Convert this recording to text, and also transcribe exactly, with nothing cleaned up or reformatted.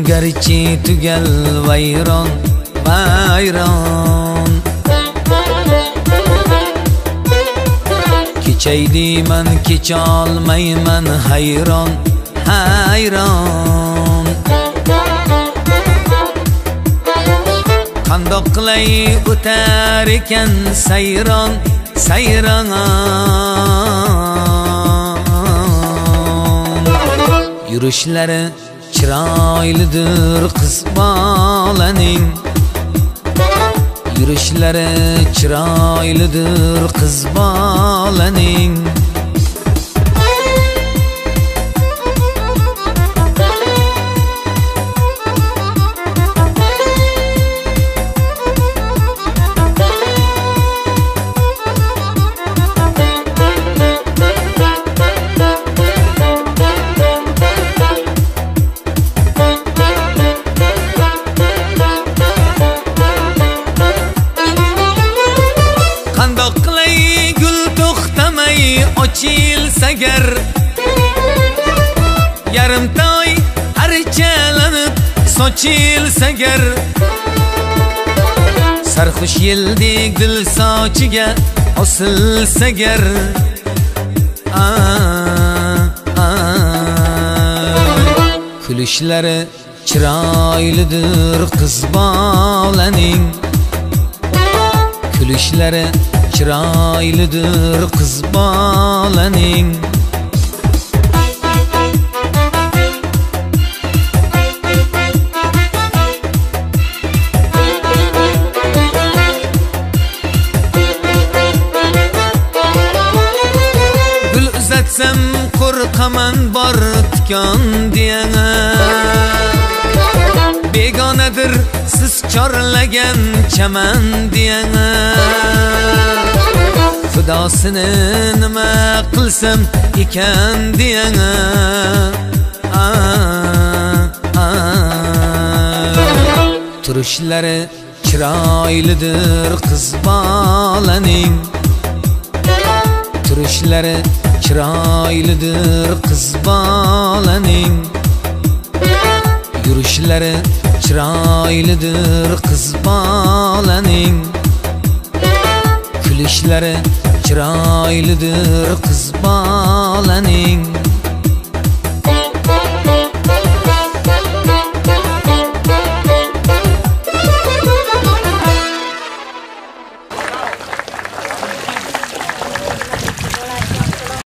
garchi tugal vayron vayron kechaydiman kecholmayman hayron hayron qandoq qilay o'tar ekan sayron sayron yurishlari chiroylidir qiz bolaning yurishlari chiroylidir qiz bolaning ochilsagar yarimtoy archalanib sochilsagar sarxush yeldek dil sochiga osilsagar kulishlari chiroylidir qiz bolaning kulishlari chiroylidir qiz bolaning gul uzatsam qo'rqaman bor tikon diyana begonadir siz chorlagan chaman diyana Fidosini nima qilsam ekan diyana turishlari chiroylidir qiz bolaning turishlari chiroylidir qiz bolaning yurishlari chiroylidir qiz bolaning kulishlari chiroylidir qiz bolaning